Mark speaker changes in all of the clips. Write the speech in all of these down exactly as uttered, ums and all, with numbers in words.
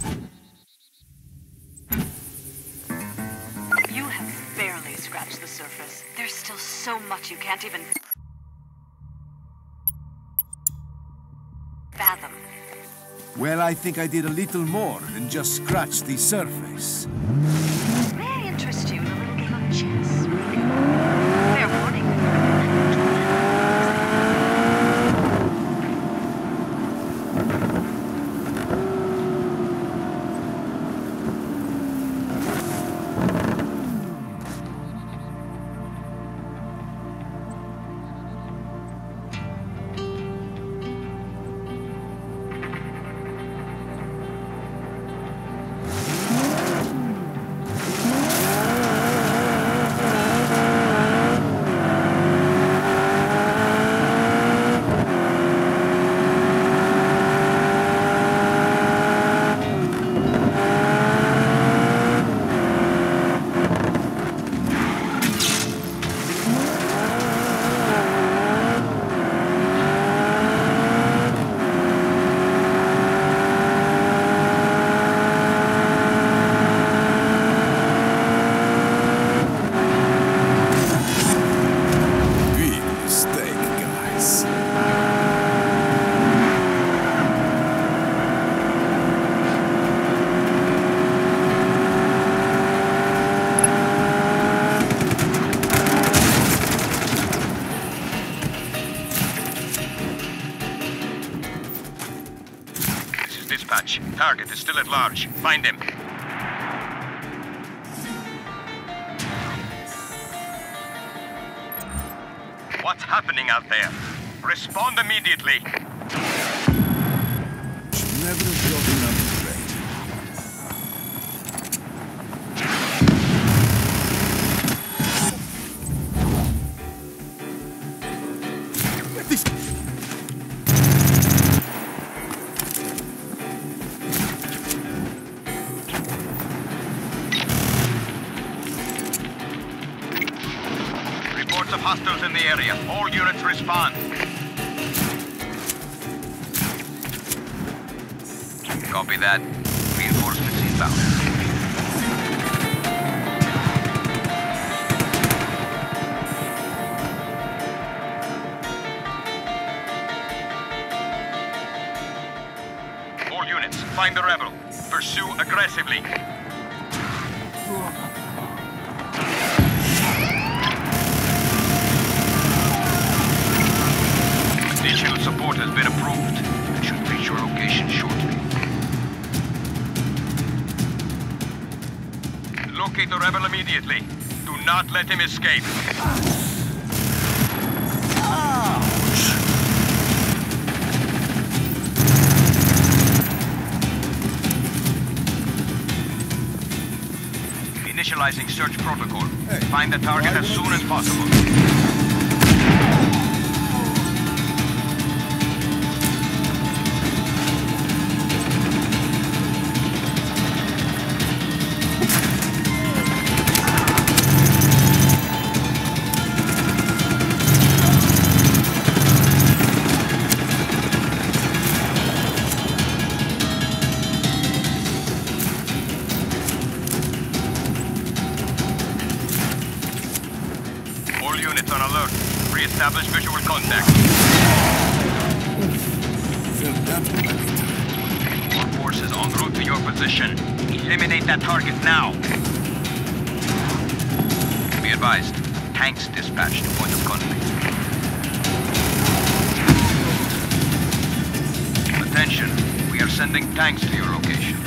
Speaker 1: You have barely scratched the surface. There's still so much you can't even fathom.
Speaker 2: Well, I think I did a little more than just scratch the surface.
Speaker 1: May I interest you in a little game of chess, Rico? Fair warning.
Speaker 3: Target is still at large. Find him. What's happening out there? Respond immediately.
Speaker 2: Should never have broken up the trade. This...
Speaker 3: Hostiles in the area. All units respond. Copy that. Reinforcements inbound. All units, find the rebel. Pursue aggressively. Additional support has been approved. It should reach your location shortly. Locate the rebel immediately. Do not let him escape. Initializing search protocol.
Speaker 2: Hey,
Speaker 3: find the target as soon as possible. Units on alert. Re-establish visual contact. More forces en route to your position. Eliminate that target now. Be advised. Tanks dispatched to point of conflict. Attention. We are sending tanks to your location.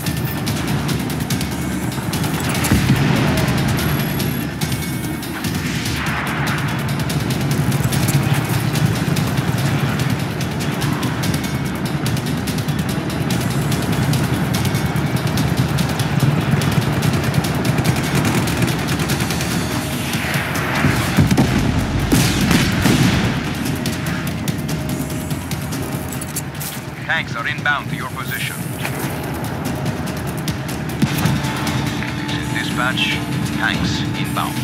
Speaker 3: Tanks are inbound to your position. This is dispatch. Tanks inbound.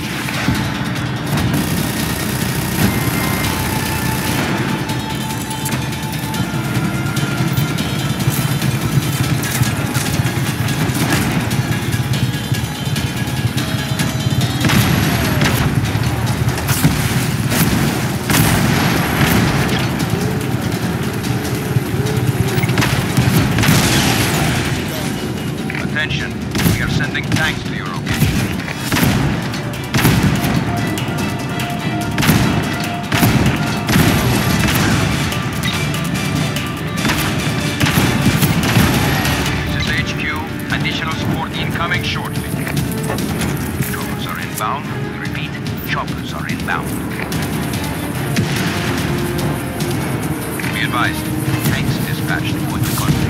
Speaker 3: choppers are inbound. Be advised, tanks dispatched to point of contact.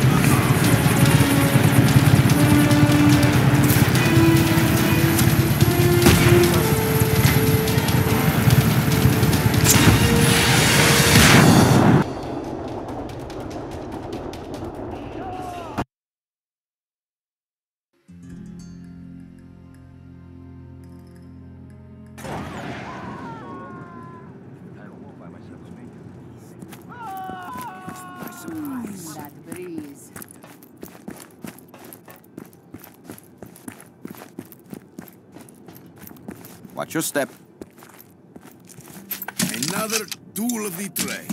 Speaker 4: That breeze.
Speaker 5: Watch your step.
Speaker 2: Another tool of the trade.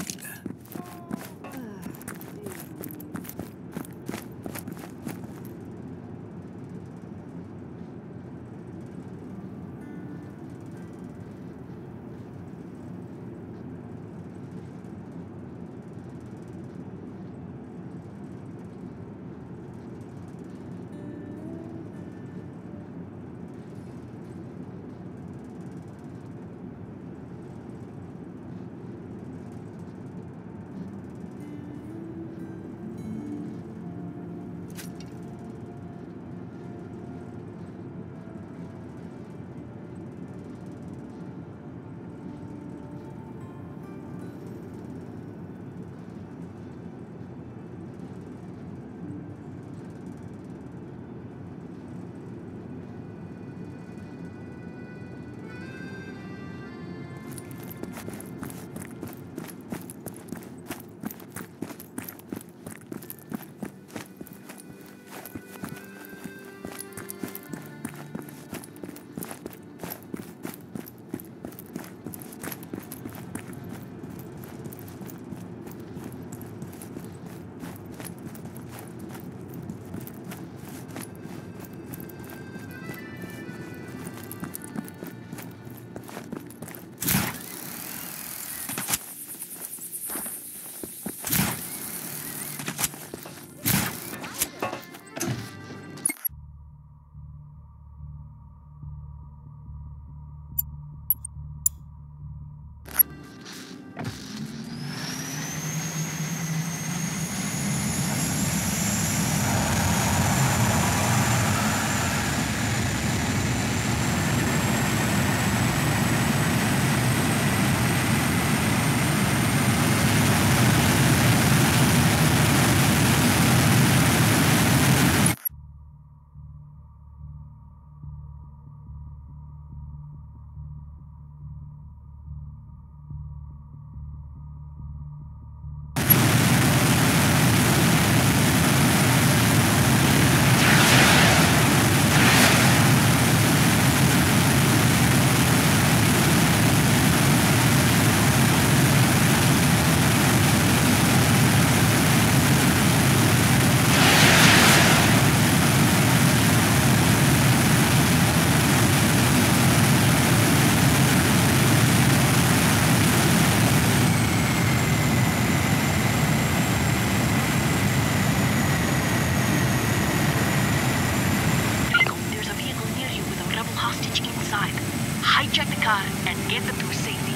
Speaker 1: Hijack the car and get them to safety.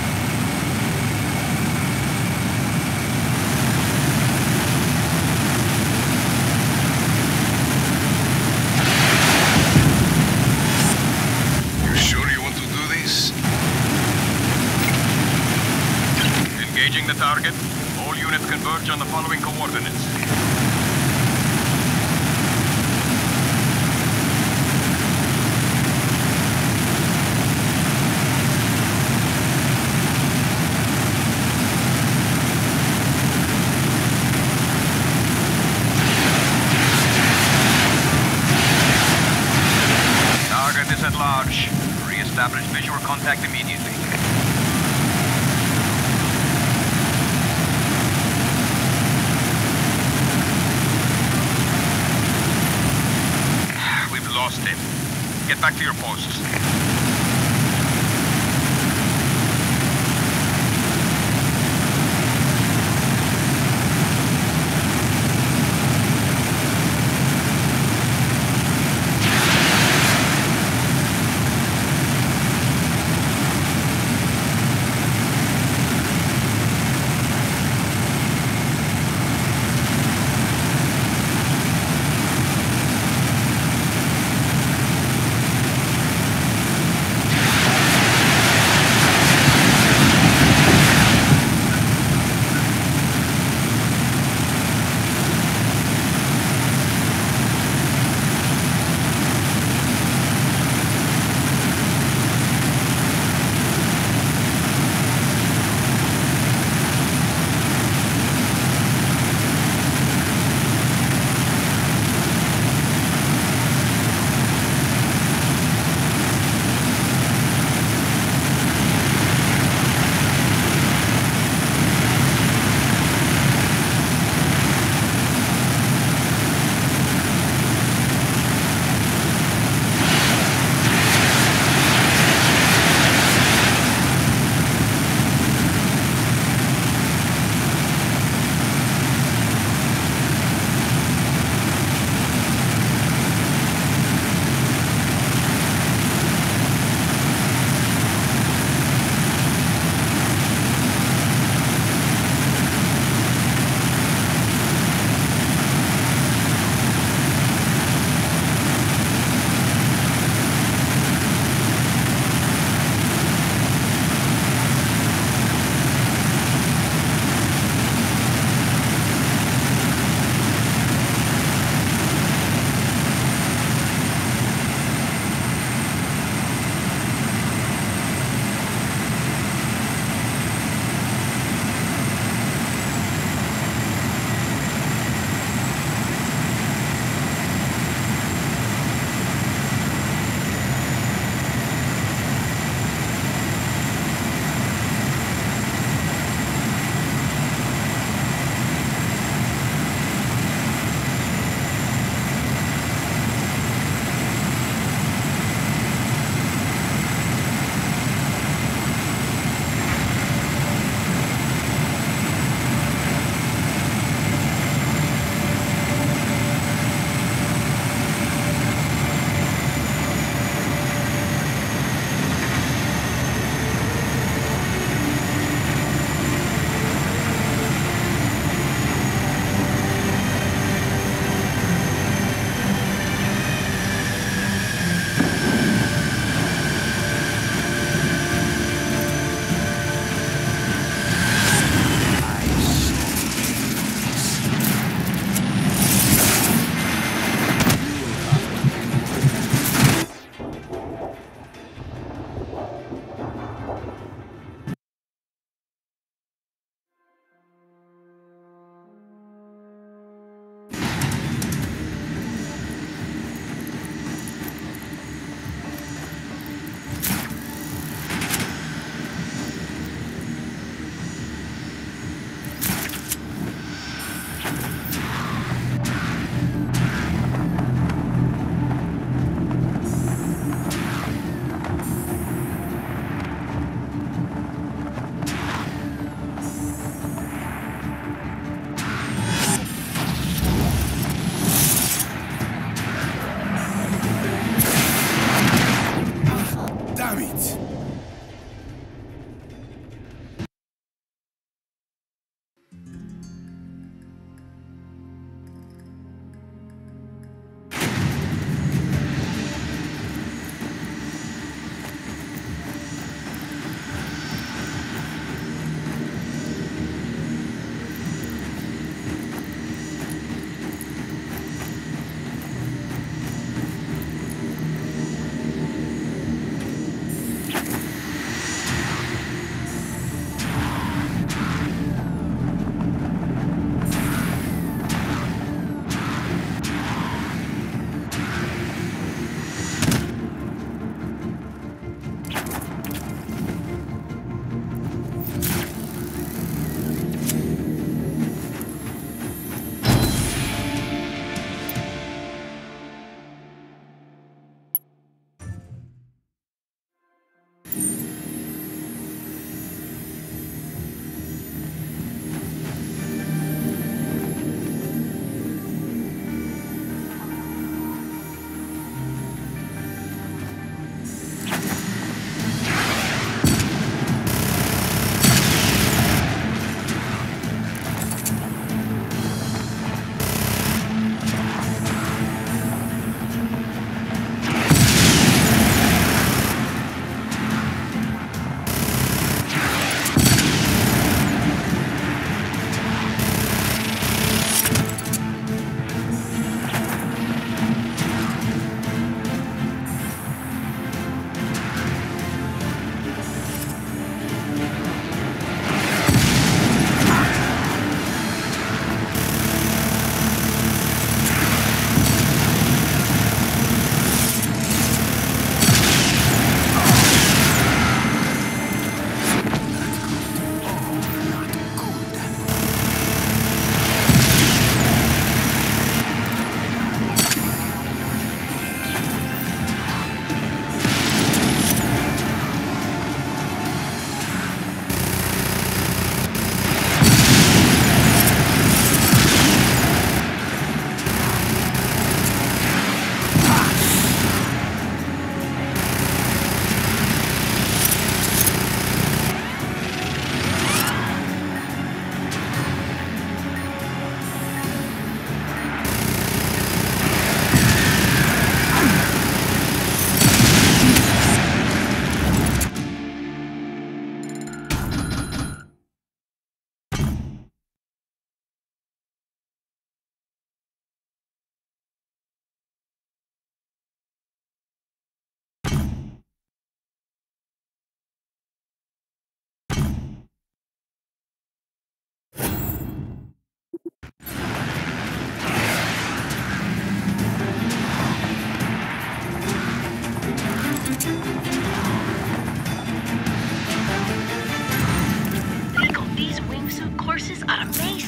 Speaker 3: You sure you want to do this? Engaging the target. All units converge on the following coordinates. At large. Re-establish visual contact immediately. We've lost him. Get back to your posts.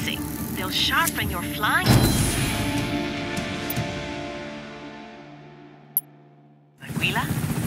Speaker 5: focusing. They'll sharpen your flying. Aquila?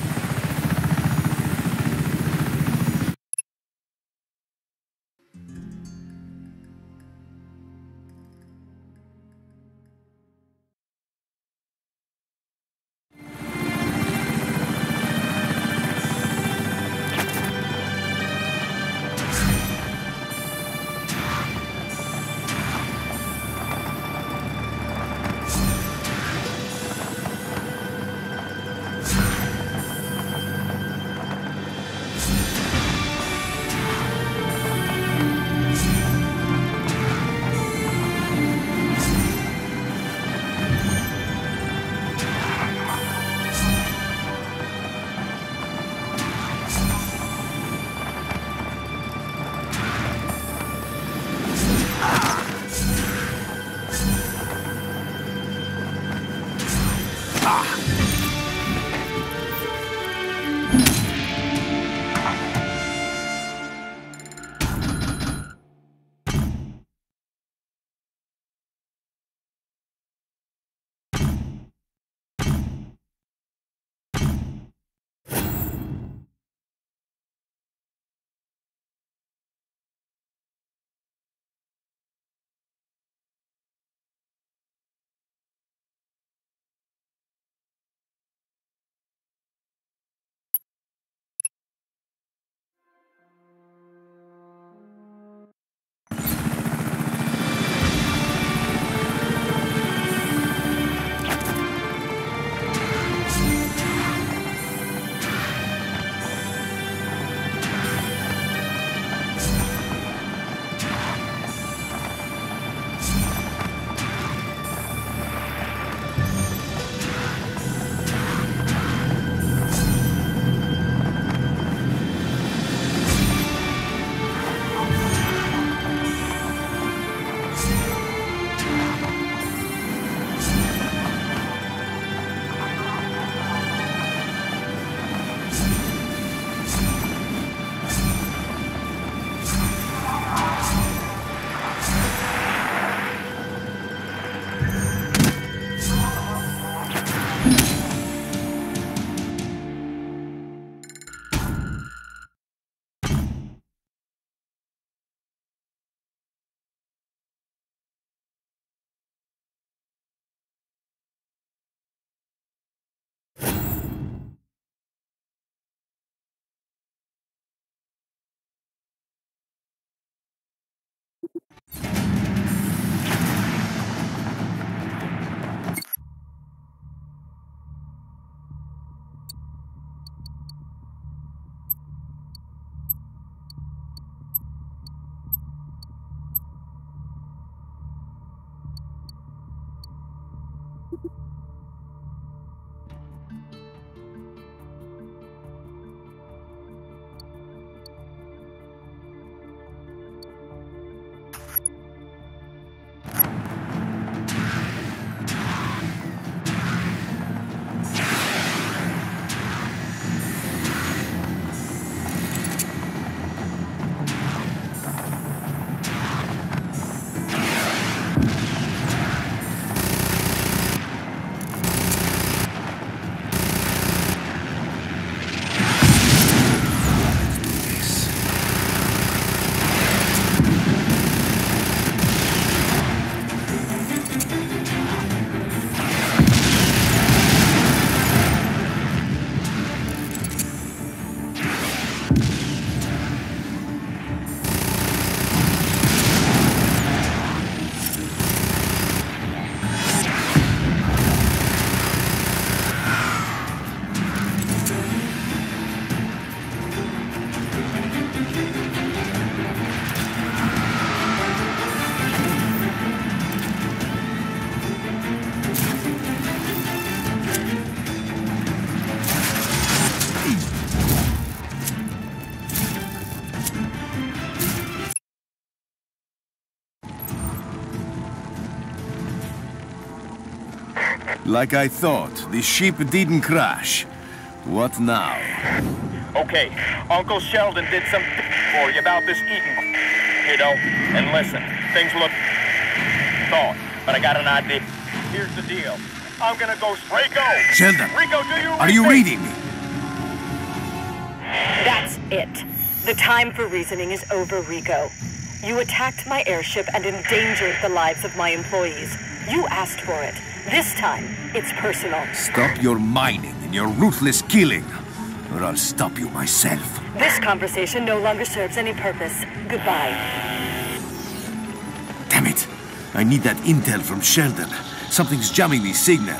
Speaker 2: Like I thought, the ship didn't crash. What now?
Speaker 6: Okay, Uncle Sheldon did some for you about this Eaton, you know, and listen, things look thought, but I got an idea. Here's the deal. I'm gonna go... Rico!
Speaker 2: Sheldon,
Speaker 6: Rico, do you
Speaker 2: are you reading me?
Speaker 7: That's it. The time for reasoning is over, Rico. You attacked my airship and endangered the lives of my employees. You asked for it. This time, it's personal.
Speaker 2: Stop your mining and your ruthless killing, or I'll stop you myself.
Speaker 7: This conversation no longer serves any purpose. Goodbye.
Speaker 2: Damn it! I need that intel from Sheldon. Something's jamming the signal.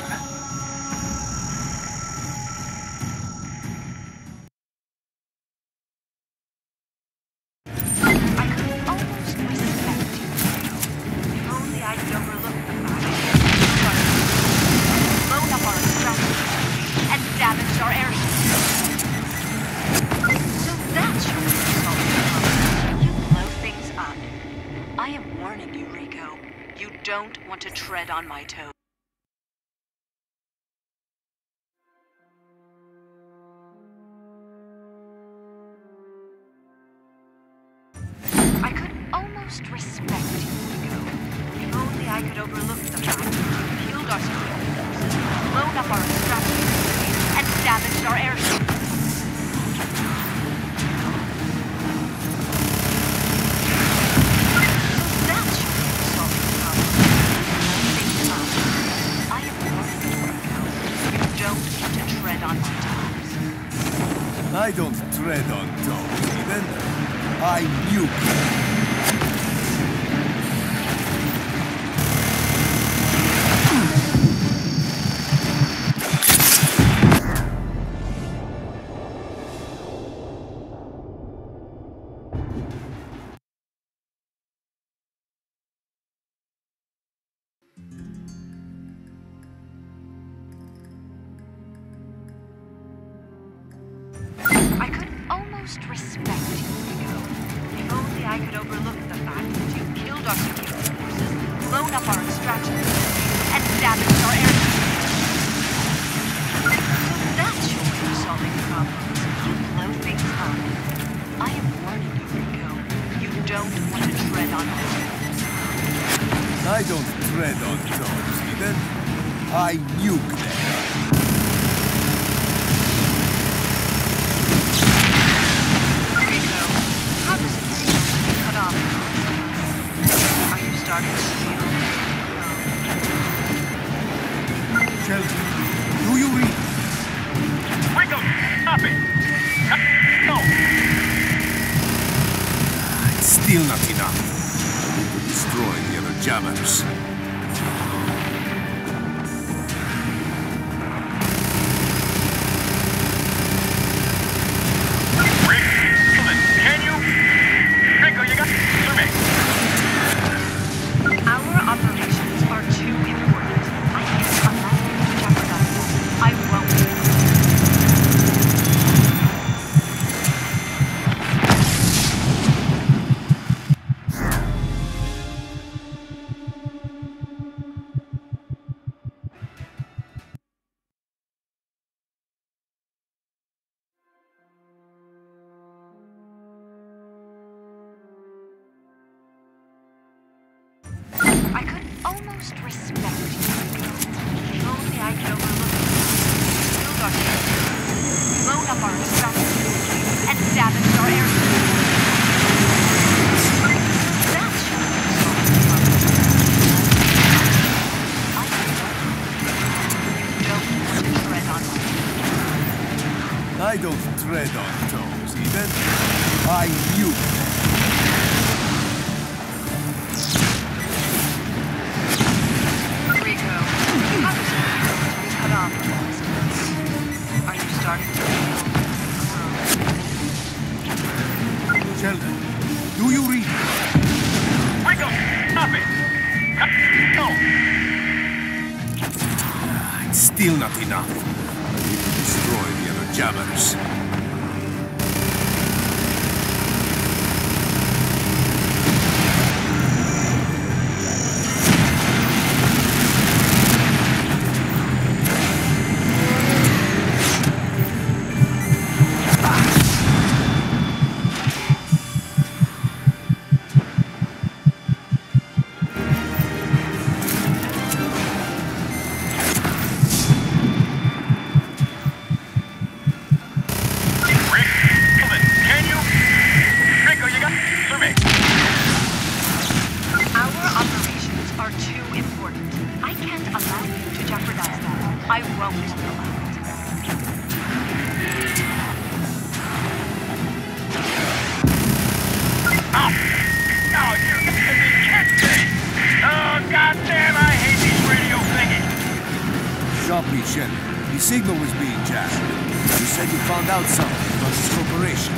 Speaker 1: Don't want to tread on my toes. I could almost respect you, Rico. If only I could overlook the fact that you killed our security forces, blown up our extraction facilities, and damaged our airship.
Speaker 2: I don't tread on toes, even. I nuke.
Speaker 1: Respect you, Rico. If only I could overlook the fact that you killed our security forces, blown up our extraction facilities, and damaged our airship. So that's your way of solving problems. You blow things up. I am warning you, Rico. You don't want to tread on my toes.
Speaker 2: I don't tread on toes, even. I nuke them.
Speaker 1: Starting to feel.
Speaker 2: Sheldon, do you read?
Speaker 6: Rico, stop it! No!
Speaker 2: It's still not enough. I need to destroy the other jammers.
Speaker 6: Can you? Rico, you got to me.
Speaker 1: Our operations are too important. I can't allow you to jeopardize them. I won't. I could almost respect you, Rico. If only I could overlook you. Killed our ships, blown up our extraction facilities, and damaged our airship. That's your problem. I don't want to tread on my toes.
Speaker 2: I don't tread on toes, even. I nuke them.
Speaker 1: Are you starting to feel?
Speaker 2: Sheldon, do you read?
Speaker 6: Rico, stop it! No!
Speaker 2: It's still not enough. I need to destroy the other jammers. me, Shelly. The signal was being jammed. You said you found out something about this corporation.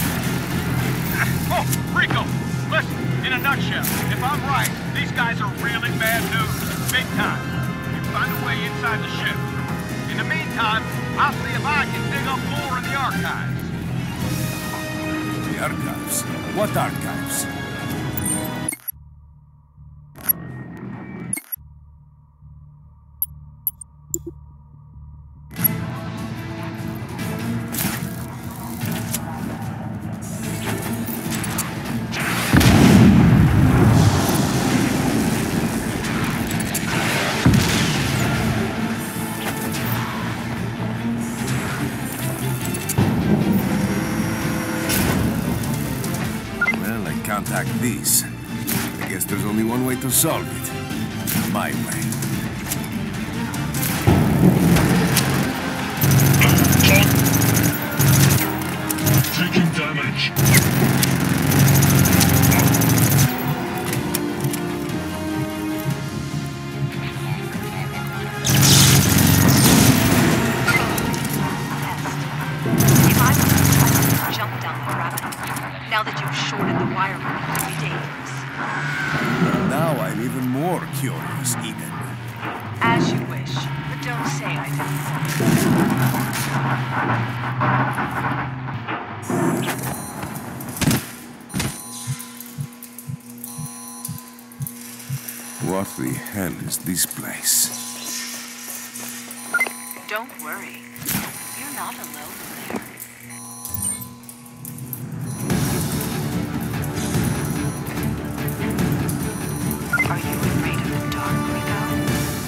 Speaker 6: Oh, Rico! Listen, in a nutshell, if I'm right, these guys are really bad news. Big time. You find a way inside the ship. In the meantime, I'll see if I can dig up more in the archives.
Speaker 2: The archives? What archives? Contact these. I guess there's only one way to solve it. My way.
Speaker 8: Taking damage.
Speaker 1: If I were to jump down the rabbit hole, now that you've shorted the wire, it would be dangerous.
Speaker 2: Now I'm even more curious, Eden.
Speaker 1: As you wish, but don't say I didn't.
Speaker 2: What the hell is this place?
Speaker 1: Don't worry. You're not alone there. Are you afraid of the dark, Rico?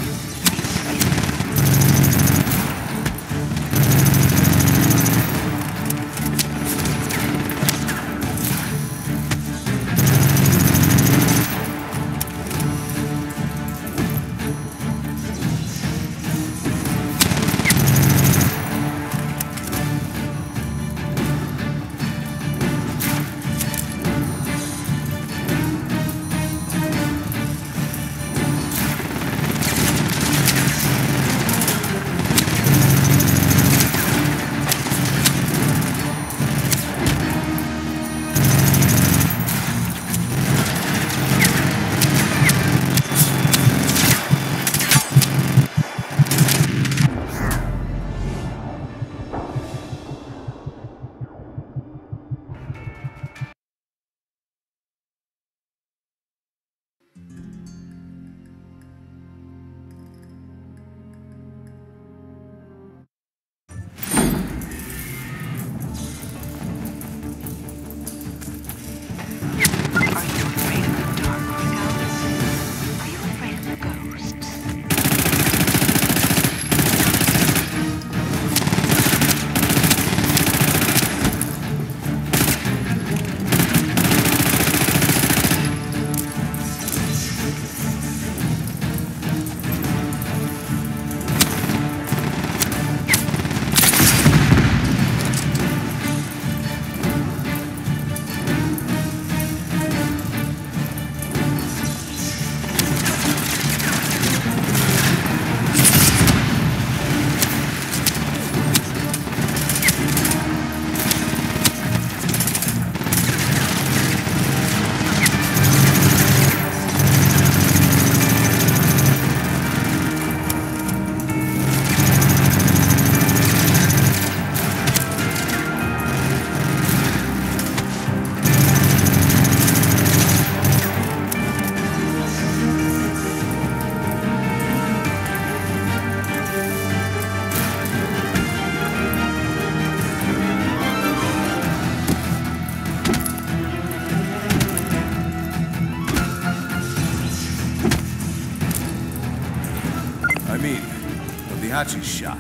Speaker 2: I mean, the hatch is shot.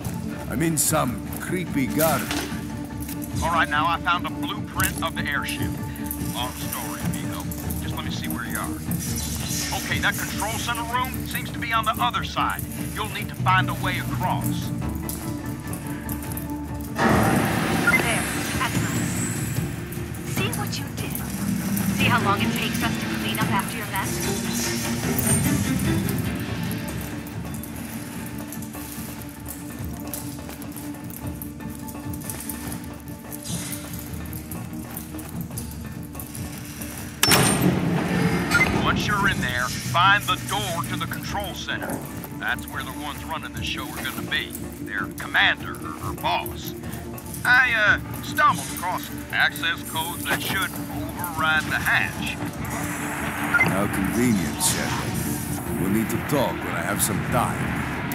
Speaker 2: I'm in some creepy garden.
Speaker 6: All right, now I found a blueprint of the airship. Long story, amigo. Just let me see where you are. Okay, that control center room seems to be on the other side. You'll need to find a way across.
Speaker 1: There, that's nice. See what you did. See how long it takes us to clean up after your mess?
Speaker 6: her in there, find the door to the control center. That's where the ones running the show are gonna be. Their commander, or her boss. I, uh, stumbled across access codes that should override the hatch.
Speaker 2: How convenient, Shepard. We'll need to talk when I have some time.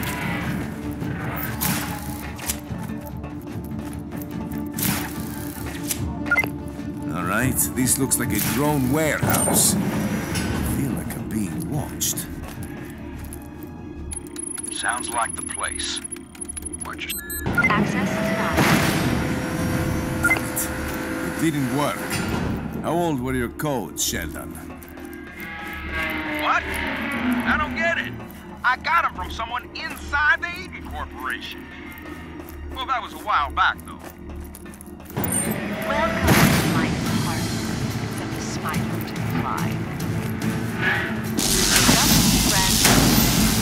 Speaker 2: All right, this looks like a drone warehouse. I feel like I'm being watched.
Speaker 6: Sounds like the place. Watch your...
Speaker 1: Access denied.
Speaker 2: It didn't work. How old were your codes, Sheldon?
Speaker 6: What? I don't get it. I got them from someone inside the Eden Corporation. Well, that was a while back, though.
Speaker 1: Welcome to my apartment, except the spider didn't fly. Just friends.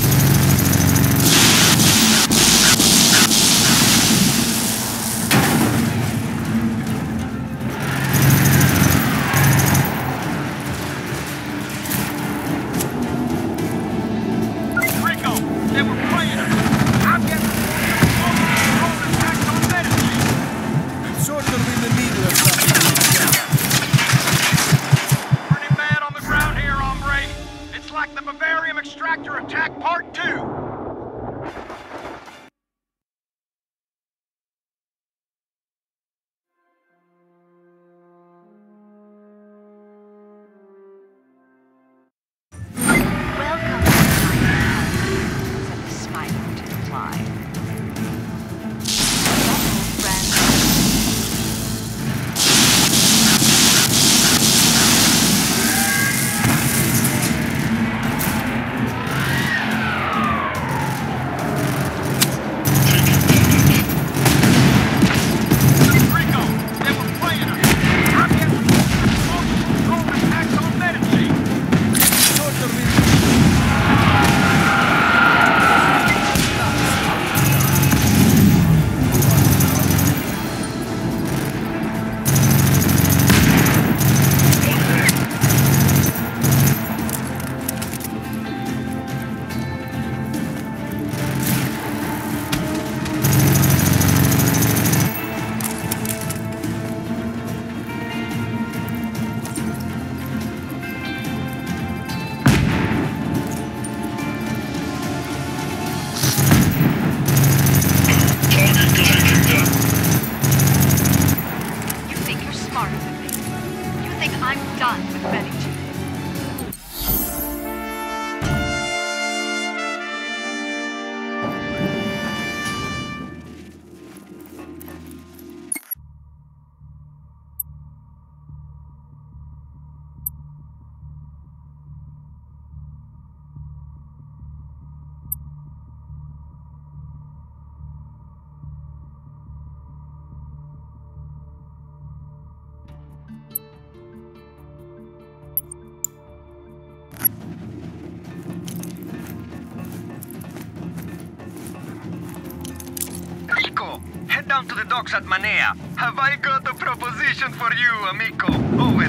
Speaker 6: Head down to the docks at Manea. Have I got a proposition for you, amico? Over.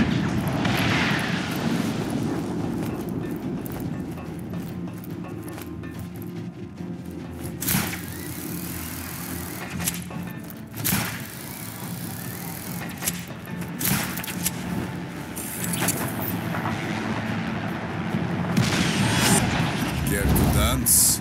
Speaker 2: Care to dance?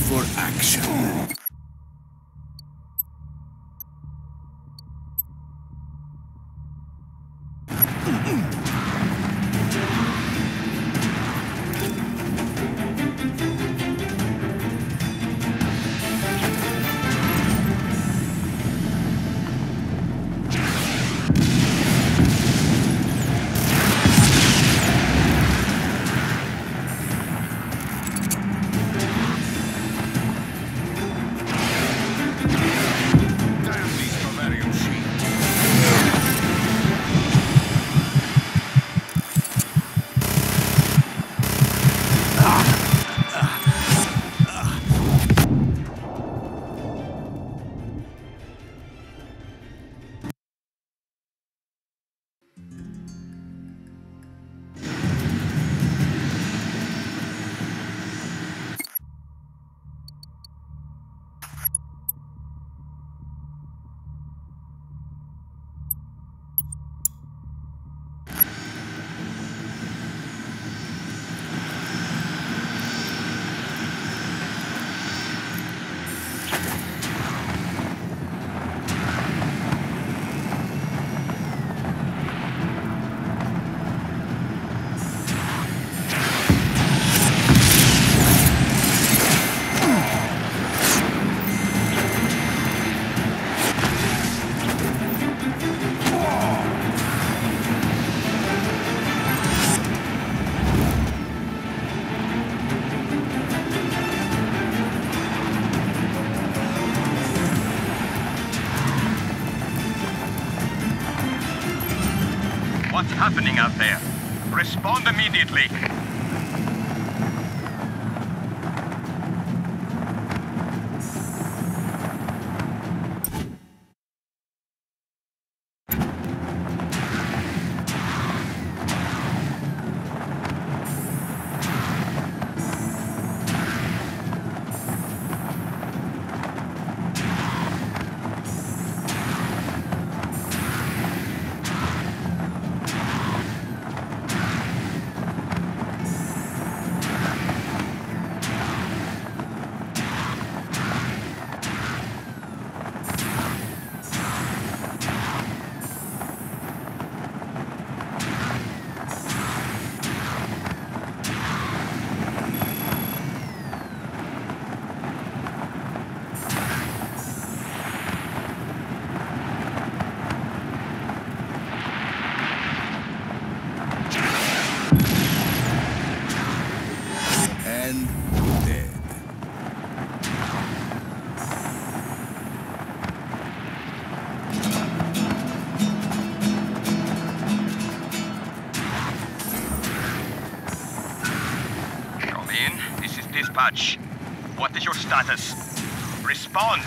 Speaker 2: for action.
Speaker 6: What's happening out there? Respond immediately. Dispatch. What is your status? Respond!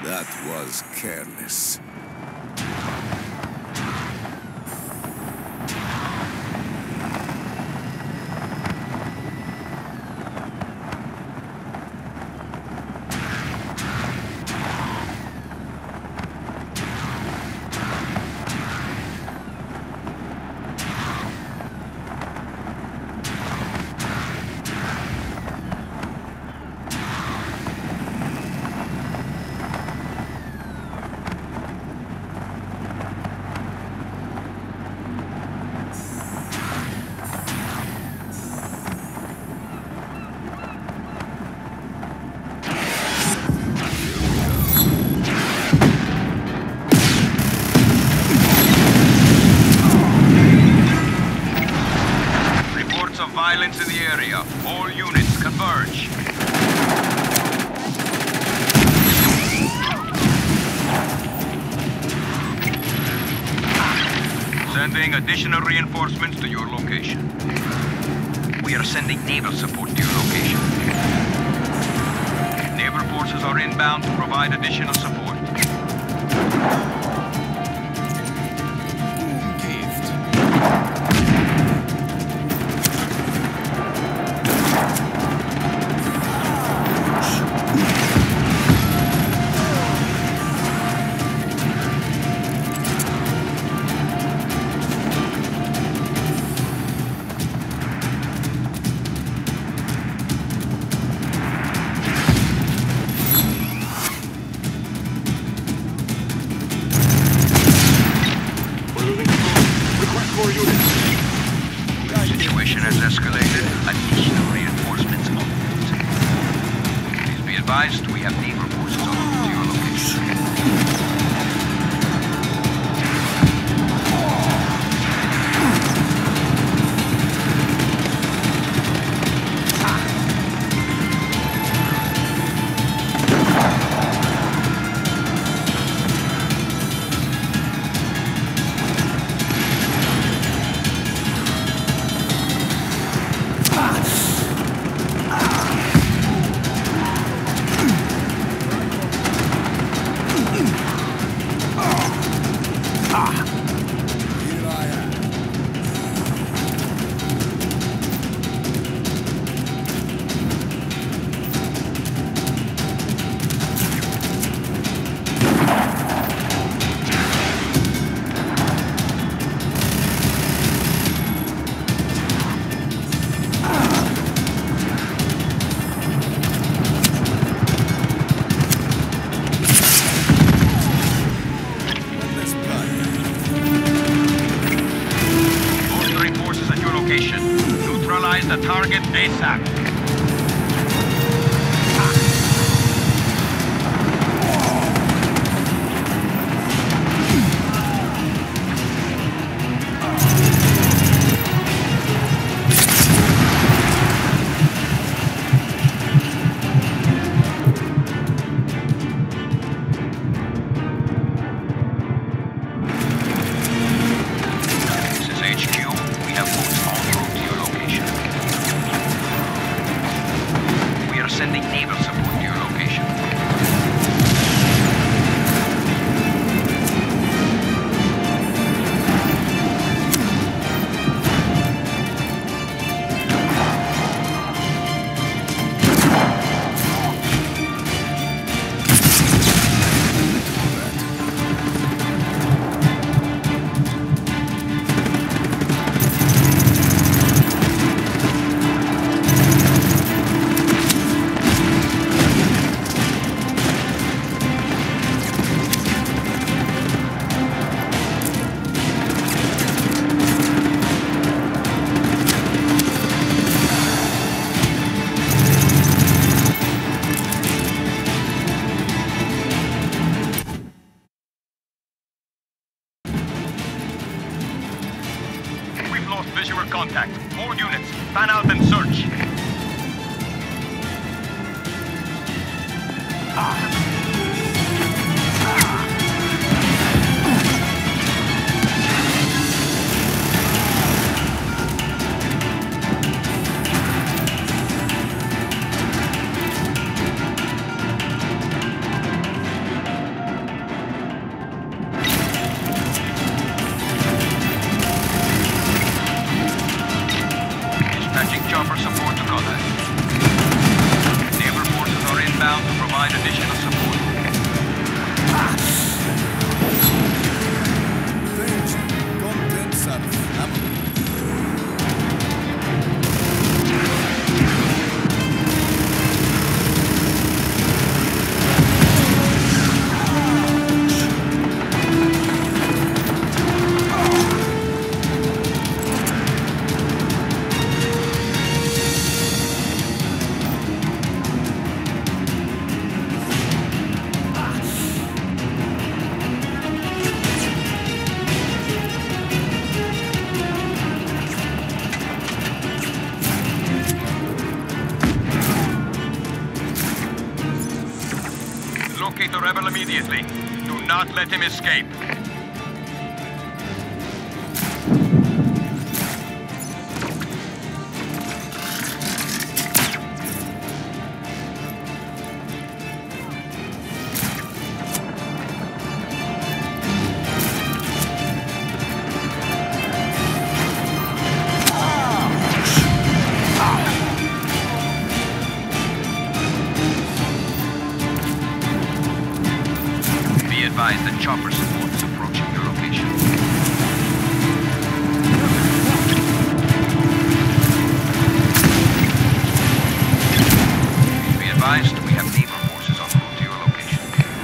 Speaker 2: That was careless.
Speaker 6: Violence in the area. All units converge. Sending additional reinforcements to your location. We are sending naval support to your location. Naval forces are inbound to provide additional support. Situation has escalated. Additional reinforcements on route. Please be advised, we have naval forces on route to your location. Neutralize the target ASAP. Sending naval support to your location. Visual contact. All units, fan out and search. Ah. Colonel immediately. Do not let him escape. Advise that chopper support is approaching your location. Be advised, we have naval forces en route to your location.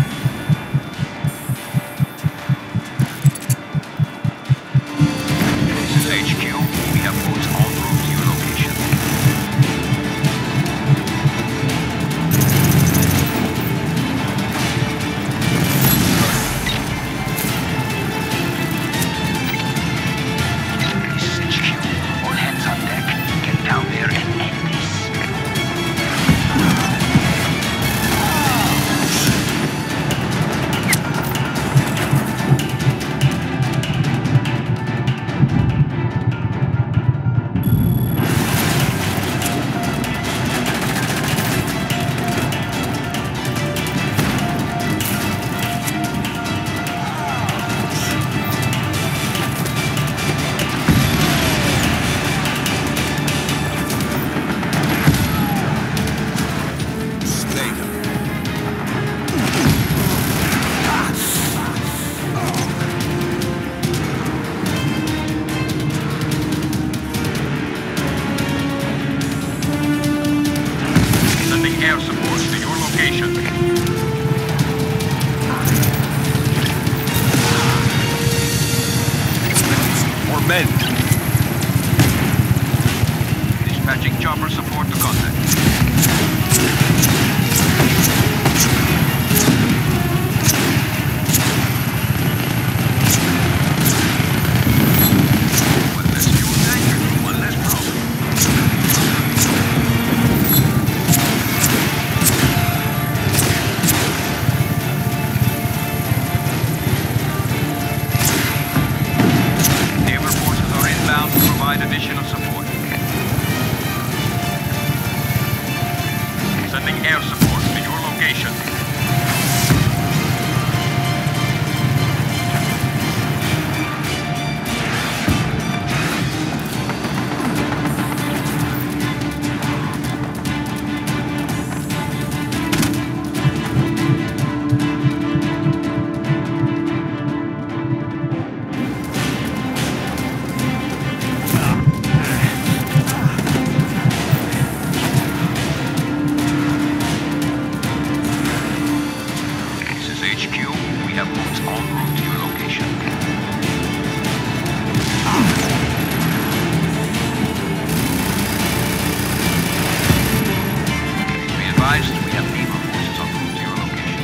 Speaker 6: This is H Q. We have boats en route to your location. Air support to your location.
Speaker 2: More men.
Speaker 6: Dispatching chopper support to contact. One less fuel tanker, one less problem. Provide additional support. Sending air support to your location. We have naval forces en route to your location.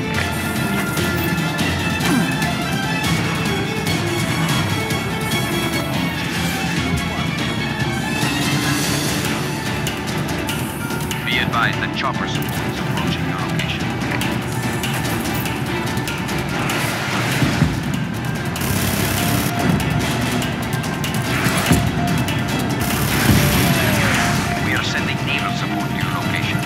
Speaker 6: Be advised that chopper support is approaching your location. We are sending naval support to your location.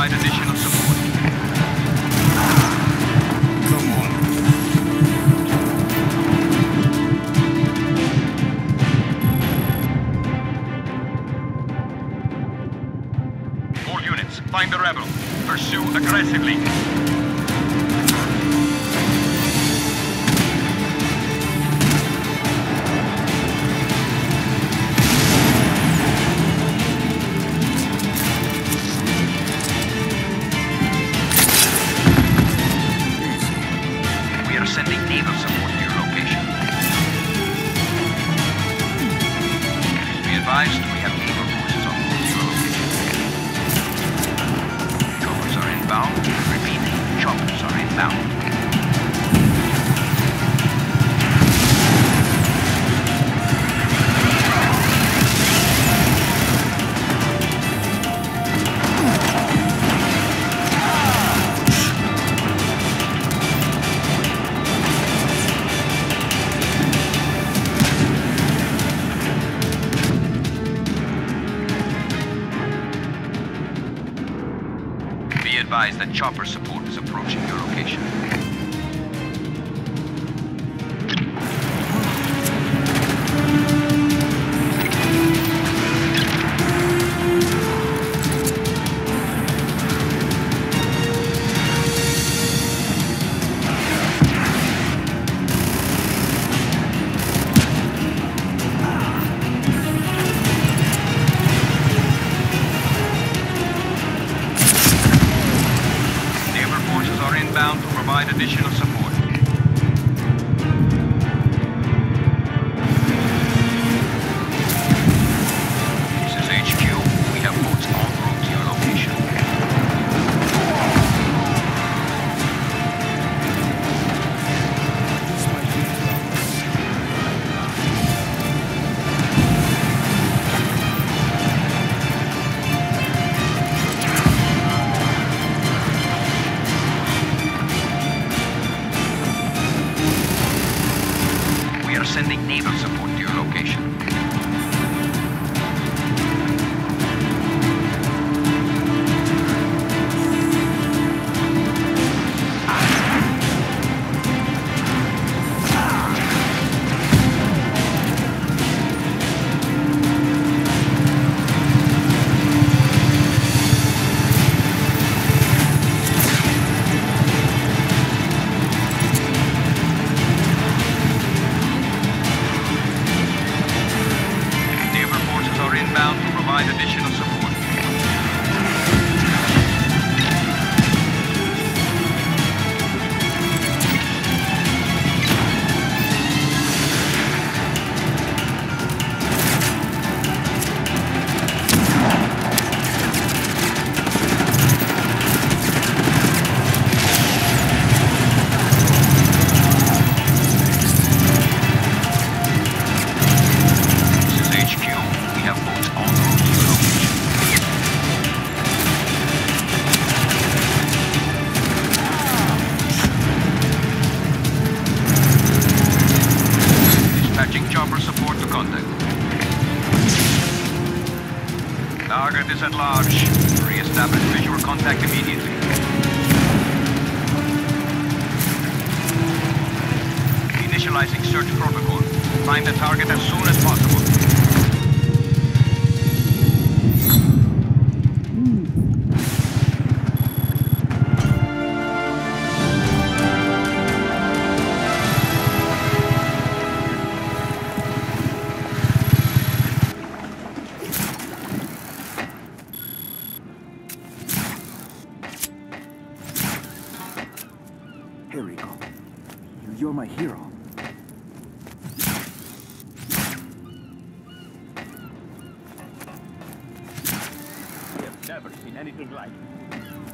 Speaker 3: provide additional support.
Speaker 2: Come on.
Speaker 6: All units, find the rebel. Pursue aggressively.
Speaker 3: We are sending naval support to your location. Please be advised, we have naval forces on board your location. Choppers are inbound. Repeating, choppers are inbound. Be advised that chopper support is approaching your location. Naval forces are inbound to provide additional support. This is H Q. We have boats en route to your location. We are sending naval support to your location. Naval forces are inbound to provide additional support. This is H Q. We have boats en route to your location. Dispatching chopper support to contact. Target is at large. Re-establish visual contact immediately. Initializing search protocol. Find the target as soon as possible.
Speaker 9: Here we go. You're my hero.
Speaker 6: Never seen anything like it.